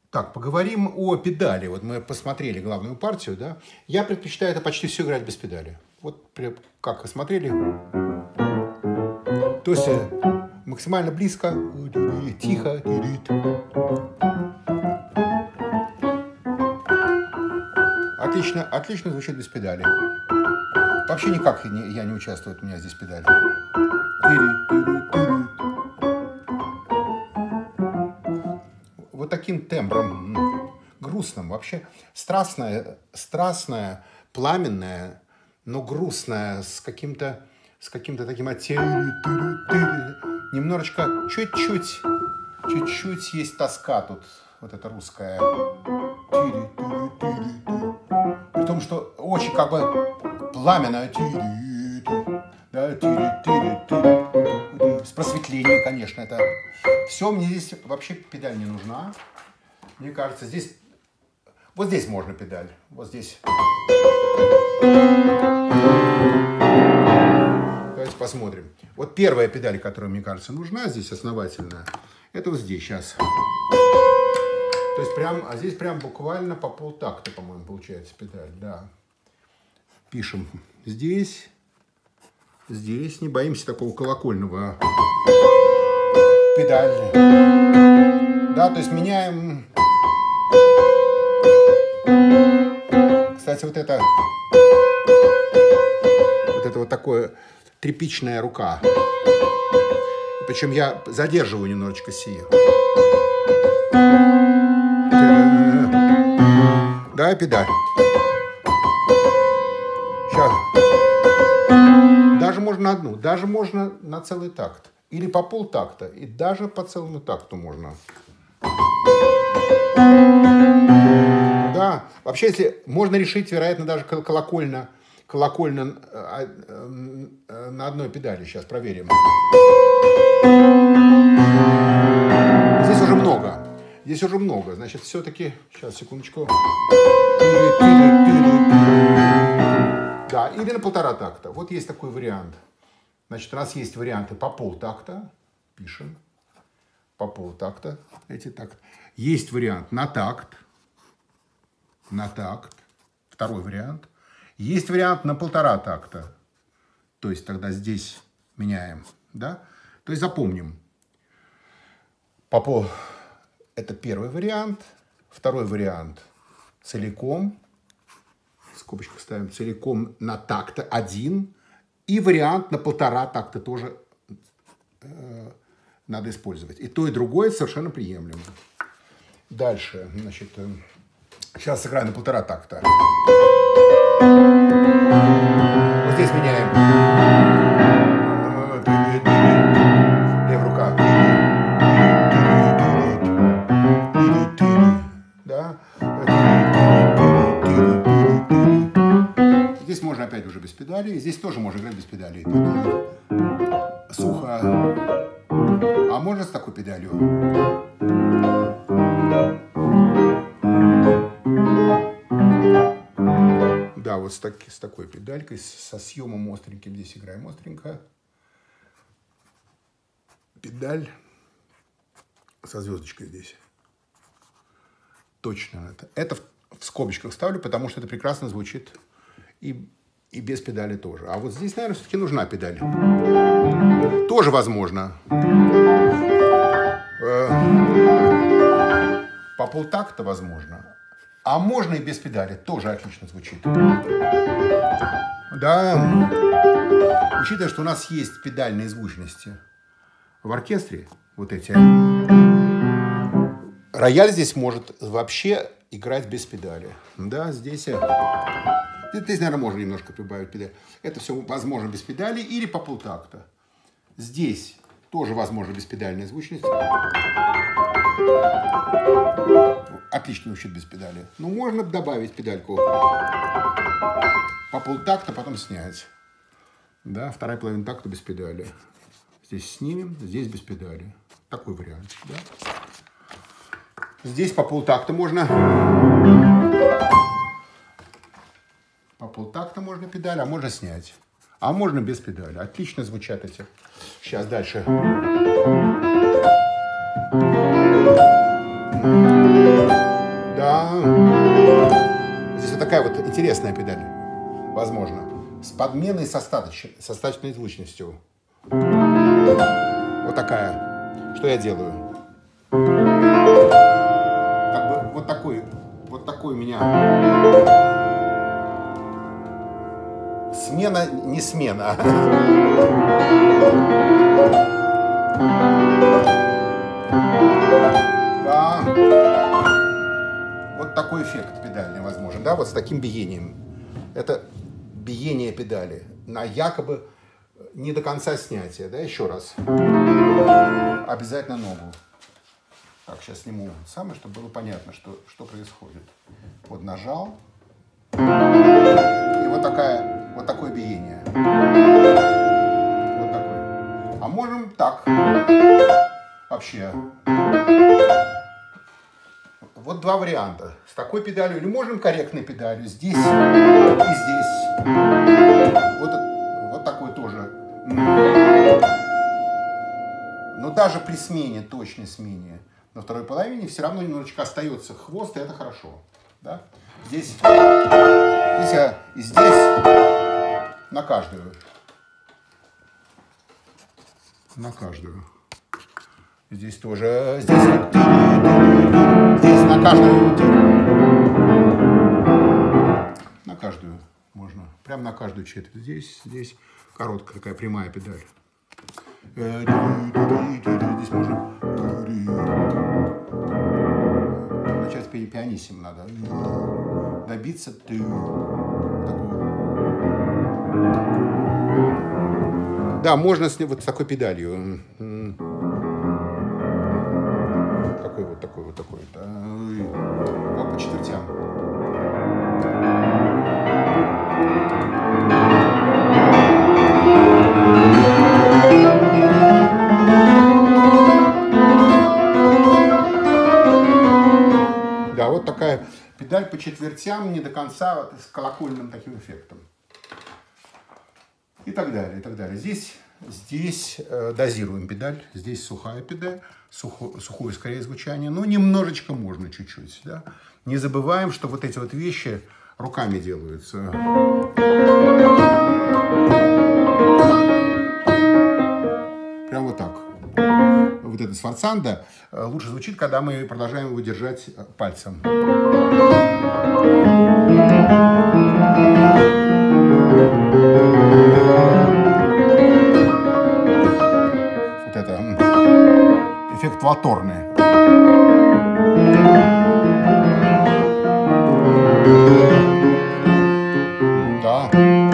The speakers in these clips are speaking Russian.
Так, поговорим о педали. Вот мы посмотрели главную партию, да. Я предпочитаю это почти все играть без педали. Вот как осмотрели. То есть максимально близко, тихо. Отлично звучит без педали. Вообще никак я не участвую, у меня здесь педаль. Вот таким тембром, грустным, вообще страстная, пламенная, но грустная, с каким-то таким немножечко, чуть-чуть есть тоска тут, вот эта русская. При том, что очень как бы пламенная, с просветлением, конечно, это все. Мне здесь вообще педаль не нужна. Мне кажется, здесь вот здесь можно педаль, вот здесь. Давайте посмотрим. Вот первая педаль, которая, мне кажется, нужна здесь основательная, это вот здесь сейчас. То есть а здесь прям буквально по полтакта, по-моему, получается педаль, да. Пишем здесь, не боимся такого колокольного педаль. Да, то есть меняем. Кстати, вот это вот такое тряпичная рука. Причем я задерживаю немножечко сие. Да, педаль. Сейчас. Даже можно одну, даже можно на целый такт. Или по полтакта, и даже по целому такту можно. Да, вообще, если можно решить, вероятно, даже колокольно на одной педали. Сейчас проверим. Здесь уже много. Значит, все-таки... Сейчас, секундочку. Да, или на полтора такта. Вот есть такой вариант. Значит, у нас есть варианты по полтакта. Пишем. По полтакта. Эти такт. Есть вариант на такт. Второй вариант. Есть вариант на полтора такта. То есть тогда здесь меняем. Да? То есть запомним. Это первый вариант. Второй вариант целиком. В скобочках ставим целиком на такт 1. И вариант на полтора такта тоже надо использовать. И то, и другое совершенно приемлемо. Дальше. Значит, сейчас сыграю на полтора такта. Вот здесь меняем. Левая рука. Да. Здесь можно опять уже без педали. Здесь тоже можно играть без педали. Сухо. А можно с такой педалью? Да, вот с такой педалькой, со съемом остреньким. Здесь играем остренько. Педаль со звездочкой здесь. Точно это. Это в скобочках ставлю, потому что это прекрасно звучит и без педали тоже. А вот здесь, наверное, все-таки нужна педаль. Тоже возможно. По полтакта возможно. А можно и без педали. Тоже отлично звучит. Да. Учитывая, что у нас есть педальные звучности в оркестре, вот эти. Рояль здесь может вообще играть без педали. Да, здесь, наверное, можно немножко прибавить педаль. Это все возможно без педали или по полтакта. Здесь тоже возможно беспедальная звучность. Отлично звучит без педали. Но можно добавить педальку по полтакта, потом снять. Да, вторая половина такта без педали. Здесь снимем, здесь без педали. Такой вариант. Да? Здесь по полтакта можно. По полтакта можно педаль, а можно снять. А можно без педали. Отлично звучат эти. Сейчас дальше. Интересная педаль, возможно. С подменой с остаточной звучностью. Вот такая. Что я делаю? Как бы вот такой у меня смена, не смена. Да. Вот такой эффект педальный возможен, да, вот с таким биением. Это биение педали на якобы не до конца снятия, да, еще раз. Обязательно ногу. Так, сейчас сниму самое, чтобы было понятно, что происходит. Вот нажал. И вот такое биение. Вот такое. А можем так. Вообще. Вот два варианта. С такой педалью, или можем корректной педалью. Здесь и здесь. Вот такой тоже. Но даже при смене, точной смене, на второй половине все равно немножечко остается хвост, и это хорошо. Да? Здесь и здесь на каждую. На каждую. Здесь тоже. Здесь на каждую. На каждую можно. Прям на каждую четверть. Здесь короткая такая прямая педаль. Здесь можно начать пианиссимо надо. Добиться такого. Да, можно с вот с такой педалью. Такой. Вот по четвертям. Да, вот такая педаль по четвертям, не до конца, вот, с колокольным таким эффектом. И так далее, и так далее. Здесь дозируем педаль, здесь сухая педаль, сухое скорее звучание, но немножечко можно чуть-чуть. Да? Не забываем, что вот эти вот вещи руками делаются. Прям вот так. Вот эта сфорцанда лучше звучит, когда мы продолжаем его держать пальцем. Вот это эффект ваторный. Да.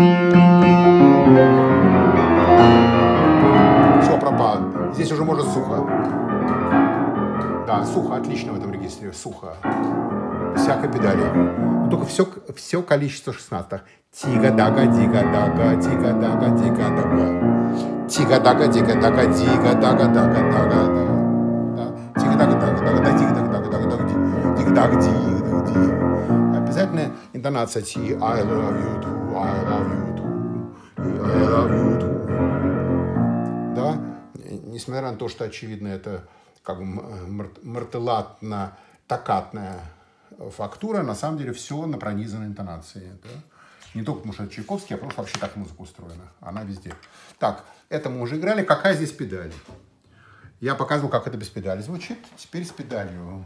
Все, пропало. Здесь уже можно сухо. Да, сухо, отлично в этом регистре. Сухо. Всякой педали. Но только все количество 16. Тига-дага, дига-дага, дига-дага, дига-дага. Тига-дага, дига-дага, дига-дага-дага-дага. Тига-дага-дага-дага, дига-дага-дага-дага, дига-дага-дига-дага. Обязательно интонация Ти. I love you too, I love you too, I love you too. Да? Несмотря на то, что, очевидно, это как бы мартелатно-токатная фактура, на самом деле все на пронизанной интонации. Да? Не только потому, что это Чайковский, а просто вообще так музыка устроена. Она везде. Так, это мы уже играли. Какая здесь педаль? Я показывал, как это без педали звучит. Теперь с педалью.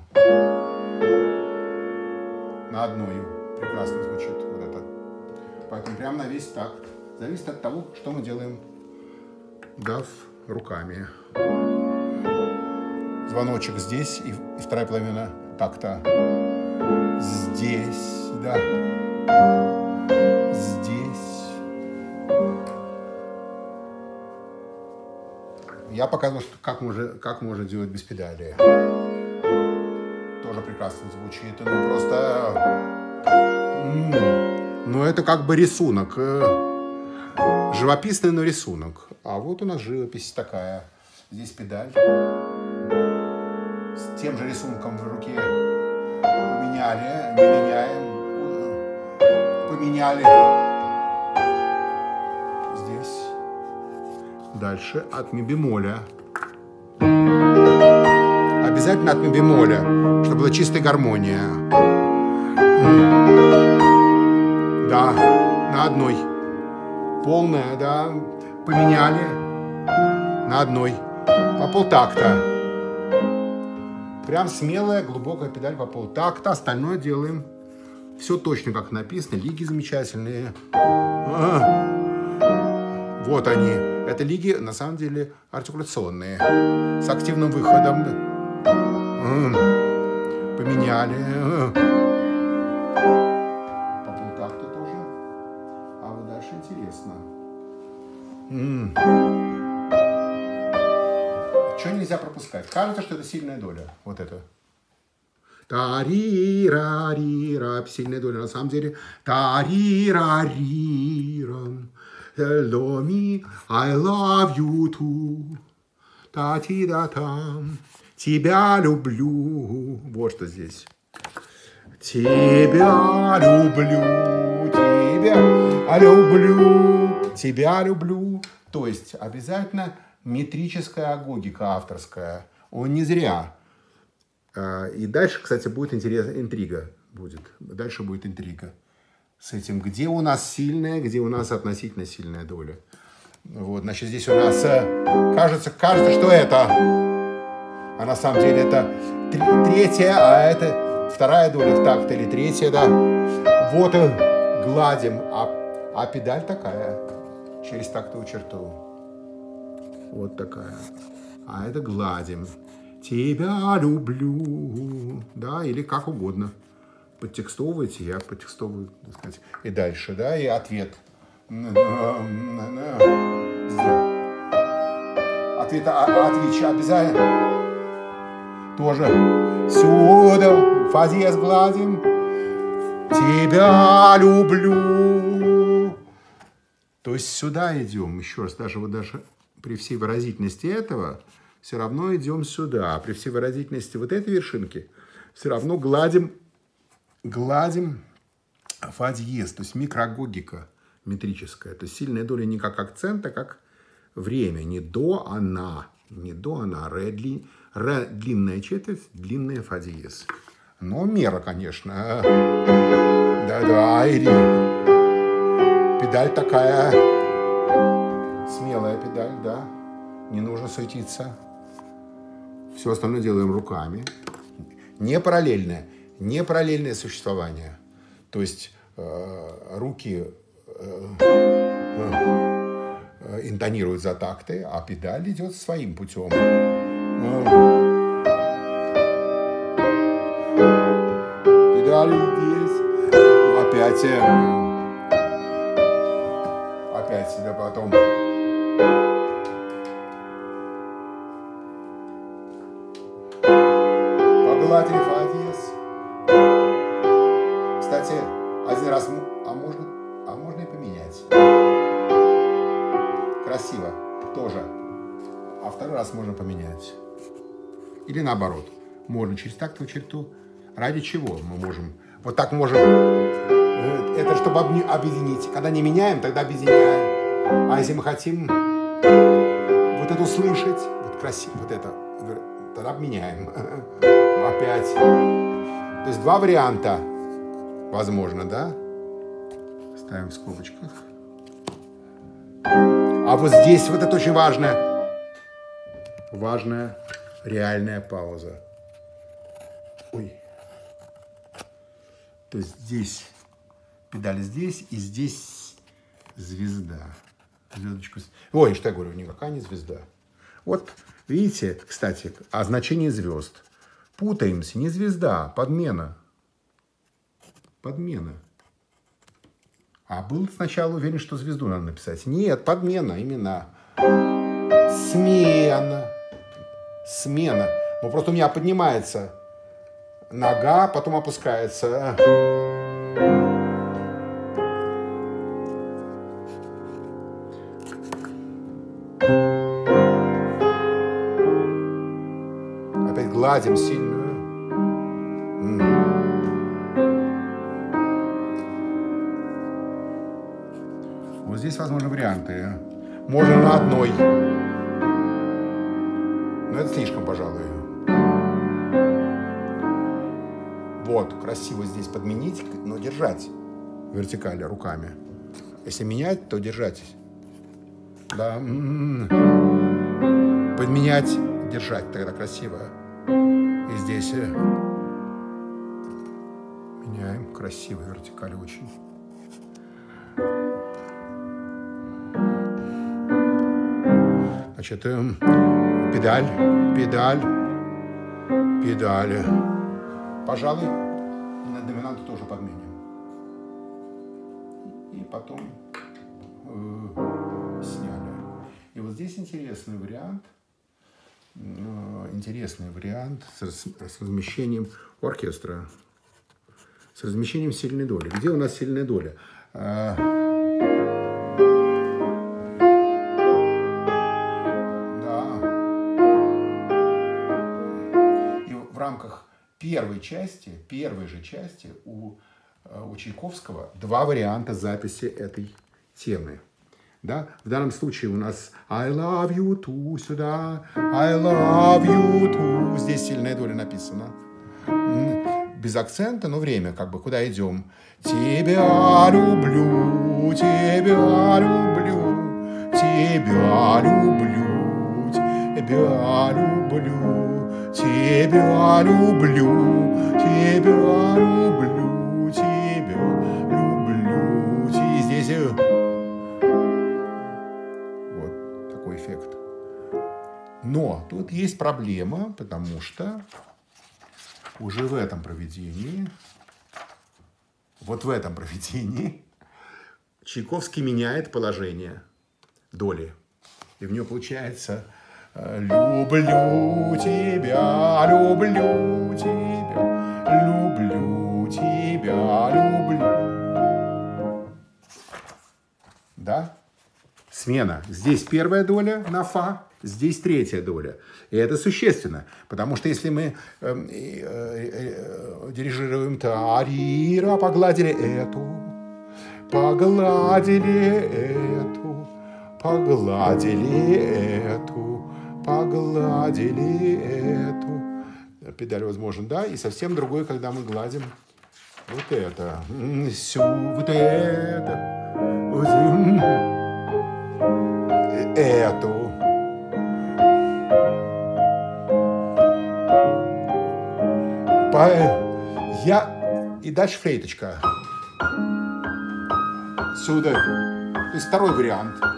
На одной прекрасно звучит вот это. Поэтому прямо на весь такт. Зависит от того, что мы делаем, дав руками. Звоночек здесь и вторая половина такта здесь, да, здесь. Я показывал, как можно делать без педали. Тоже прекрасно звучит, ну просто, ну это как бы рисунок, живописный, но рисунок. А вот у нас живопись такая. Здесь педаль. С тем же рисунком в руке поменяли, не меняем, поменяли. Здесь. Дальше от ми бемоля. Обязательно от ми бемоля, чтобы была чистая гармония. Да, на одной. Полная, да, поменяли на одной. По полтакта. Прям смелая, глубокая педаль по полтакта. Остальное делаем все точно, как написано. Лиги замечательные. Вот они. Это лиги, на самом деле, артикуляционные. С активным выходом. Поменяли. По полтакту тоже. А вот дальше интересно. Что нельзя пропускать? Кажется, что это сильная доля. Вот это. Та-ри-ра-ри-ра. Сильная доля. На самом деле. Та-ри-ра-ри-ра. Tell me I love you too. Та-ти-да-там. Тебя люблю. Вот что здесь. Тебя люблю. Тебя люблю. Тебя люблю. То есть обязательно метрическая агогика авторская. Он не зря. И дальше, кстати, будет интрига. Дальше будет интрига. С этим, где у нас сильная, где у нас относительно сильная доля. Вот, значит, здесь у нас кажется, что это. А на самом деле это третья, а это вторая доля в такт или третья, да. Вот гладим, а педаль такая, через тактовую черту. Вот такая. А это гладим. Тебя люблю. Да, или как угодно. Подтекстовывайте, я подтекстовываю, так сказать, и дальше, да, и ответ. Отвечу обязательно. Тоже. Сюда, фа диез гладим. Тебя люблю. То есть сюда идем, еще раз, даже при всей выразительности этого, все равно идем сюда. При всей выразительности вот этой вершинки все равно гладим фа диез, то есть микроагогика метрическая. То есть сильная доля не как акцент, а как время. Не до, а на. Не до, а на. Ре длинная четверть, длинная фа диез. Но мера, конечно. Да-да, педаль такая. Смелая педаль, да. Не нужно суетиться. Все остальное делаем руками. Не параллельное существование. То есть руки интонируют за такты, а педаль идет своим путем. Педаль здесь. Опять себя потом. Погладили фа диез. Кстати, один раз, а можно и поменять. Красиво тоже. А второй раз можно поменять. Или наоборот. Можно через тактовую черту. Ради чего мы можем? Вот так можем. Это чтобы объединить. Когда не меняем, тогда объединяем. А если мы хотим вот это услышать, вот красиво, вот это, тогда обменяем. Опять. То есть два варианта. Возможно, да? Ставим в скобочках. А вот здесь вот это очень важно. Важная реальная пауза. Ой. То есть здесь педаль здесь и здесь звезда. Звездочку. Ой, что я говорю, никакая не звезда. Вот, видите, кстати, о значении звезд. Путаемся, не звезда, подмена. Подмена. А был сначала уверен, что звезду надо написать. Нет, подмена, именно. Смена. Смена. Ну, просто у меня поднимается нога, потом опускается. Опять гладим сильно. Вот здесь, возможно, варианты. Можно на одной. Но это слишком, пожалуй. Вот, красиво здесь подменить, но держать. вертикали руками. Если менять, то держать. Да. Подменять, держать, тогда красиво. И здесь меняем. Красиво, вертикали очень. Значит, педаль, педаль, педали. Пожалуй, на доминанту тоже подменим. И потом сняли. И вот здесь интересный вариант с размещением оркестра, с размещением сильной доли. Где у нас сильная доля? Первой же части у Чайковского два варианта записи этой темы. Да? В данном случае у нас I love you too сюда, I love you too. Здесь сильная доля написана. Без акцента, но время, как бы, куда идем. Тебя люблю, тебя люблю, тебя люблю, тебя люблю. Тебя люблю, тебя люблю, тебя люблю. И здесь вот такой эффект. Но тут есть проблема, потому что уже в этом проведении, вот в этом проведении Чайковский меняет положение доли. И в нее получается... Люблю тебя, люблю тебя, люблю тебя, люблю. Да? Смена. Здесь первая доля на фа, здесь третья доля. И это существенно, потому что если мы дирижируем тарира, погладили эту, погладили эту, погладили эту, погладили эту. Педаль возможен, да? И совсем другой, когда мы гладим вот это. Вот это. Эту. И дальше флейточка. Сюда. То есть второй вариант.